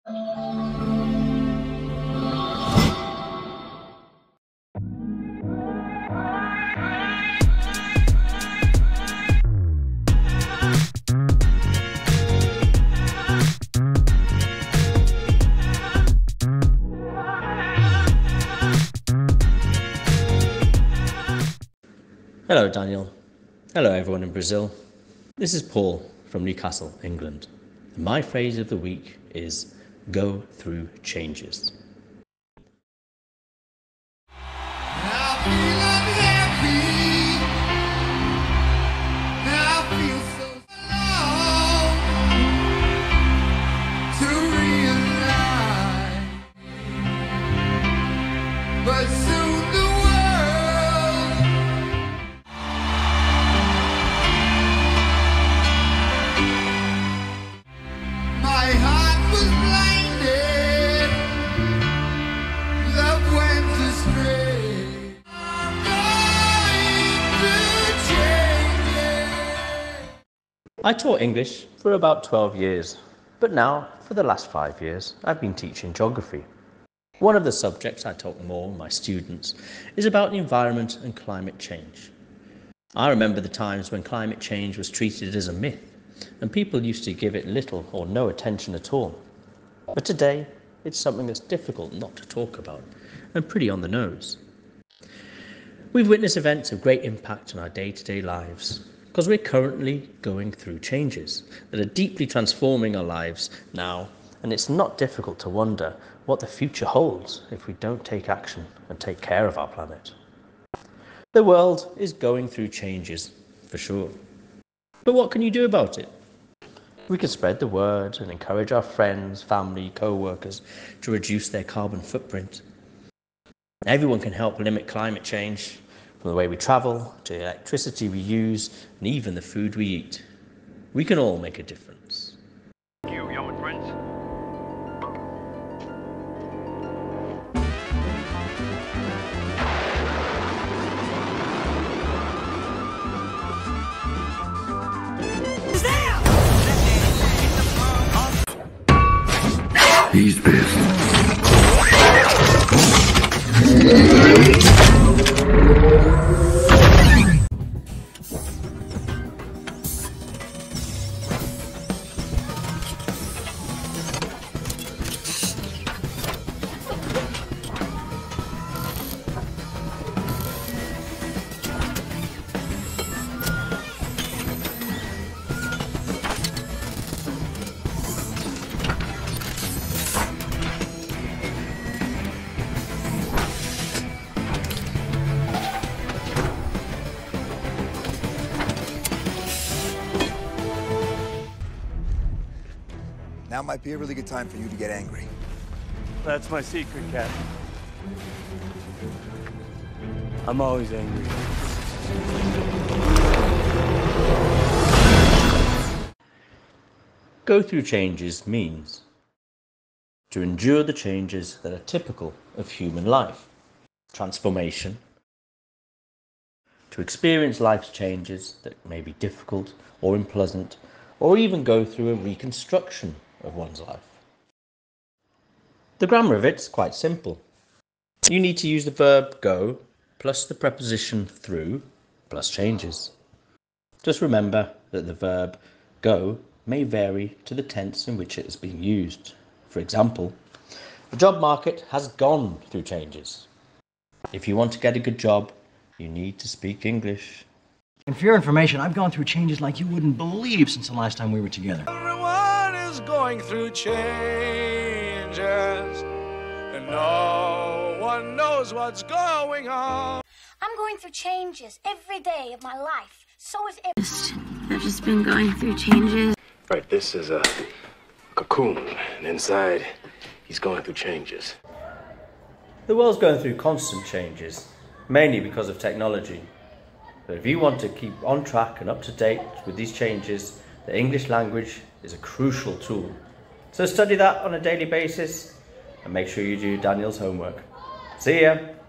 Hello Daniel. Hello everyone in Brazil. This is Paul from Newcastle, England. And my phrase of the week is go through changes. I taught English for about 12 years, but now, for the last 5 years, I've been teaching geography. One of the subjects I talk more with my students is about the environment and climate change. I remember the times when climate change was treated as a myth, and people used to give it little or no attention at all. But today, it's something that's difficult not to talk about, and pretty on the nose. We've witnessed events of great impact on our day-to-day lives, because we're currently going through changes that are deeply transforming our lives now, and it's not difficult to wonder what the future holds if we don't take action and take care of our planet. The world is going through changes, for sure. But what can you do about it? We can spread the word and encourage our friends, family, co-workers to reduce their carbon footprint. Everyone can help limit climate change, from the way we travel, to the electricity we use, and even the food we eat. We can all make a difference. Thank you, young friends. He's pissed. Now might be a really good time for you to get angry. That's my secret, Cap. I'm always angry. Go through changes means to endure the changes that are typical of human life, transformation, to experience life's changes that may be difficult or unpleasant, or even go through a reconstruction of one's life. The grammar of it's quite simple. You need to use the verb go plus the preposition through plus changes. Just remember that the verb go may vary to the tense in which it is being used. For example, the job market has gone through changes. If you want to get a good job, you need to speak English. And for your information, I've gone through changes like you wouldn't believe since the last time we were together. Everyone is going through changes, and no one knows what's going on. I'm going through changes every day of my life. So is I've just been going through changes. Right, this is a cocoon, and inside, he's going through changes. The world's going through constant changes, mainly because of technology. But if you want to keep on track and up to date with these changes, the English language is a crucial tool. So study that on a daily basis and make sure you do Daniel's homework. See ya!